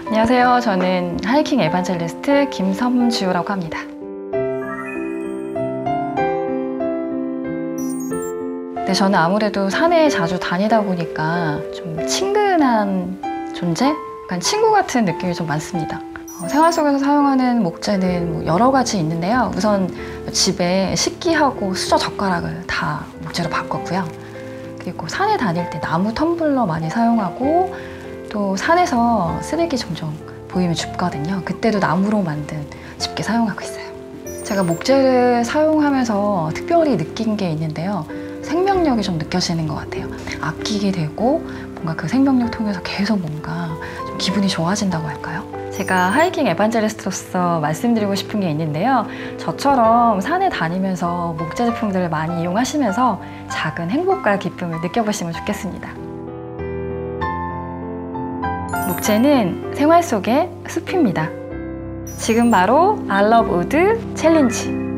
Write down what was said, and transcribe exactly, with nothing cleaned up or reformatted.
안녕하세요. 저는 하이킹 에반젤리스트 김섬주라고 합니다. 네, 저는 아무래도 산에 자주 다니다 보니까 좀 친근한 존재? 약간 친구 같은 느낌이 좀 많습니다. 어, 생활 속에서 사용하는 목재는 뭐 여러 가지 있는데요. 우선 집에 식기하고 수저 젓가락을 다 목재로 바꿨고요. 그리고 산에 다닐 때 나무 텀블러 많이 사용하고, 또 산에서 쓰레기 종종 보이면 줍거든요. 그때도 나무로 만든 집게 사용하고 있어요. 제가 목재를 사용하면서 특별히 느낀 게 있는데요. 생명력이 좀 느껴지는 것 같아요. 아끼게 되고 뭔가 그 생명력 통해서 계속 뭔가 좀 기분이 좋아진다고 할까요? 제가 하이킹 에반젤리스트로서 말씀드리고 싶은 게 있는데요. 저처럼 산에 다니면서 목재 제품들을 많이 이용하시면서 작은 행복과 기쁨을 느껴보시면 좋겠습니다. 목재는 생활 속의 숲입니다. 지금 바로 I Love Wood 챌린지!